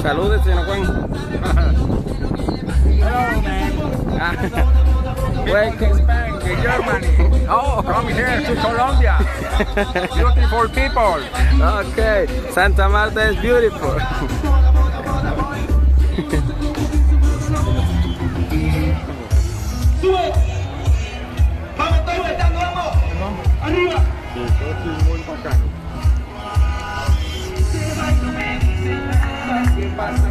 Saludos, señor Juan. Hello, man. Where can... Spain, Germany. Oh, Come here to Colombia. Beautiful people. Okay, Santa Marta is beautiful. ¡Sube! ¡Vamos, estoy volteando, vamos! ¡Arriba! Sí, todo es muy bacano. ¿Qué pasa?